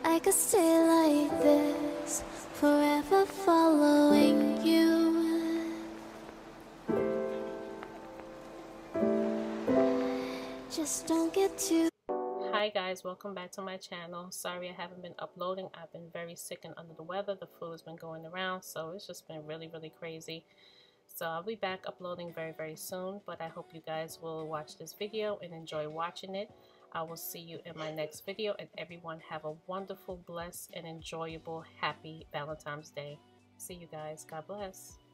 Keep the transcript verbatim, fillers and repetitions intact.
I could stay like this, forever following you. Just don't get too. Hi guys, welcome back to my channel. Sorry I haven't been uploading. I've been very sick and under the weather. The flu has been going around, so it's just been really really crazy. So I'll be back uploading very very soon, but I hope you guys will watch this video and enjoy watching it. I will see you in my next video, and everyone have a wonderful, blessed, and enjoyable happy Valentine's Day. See you guys. God bless.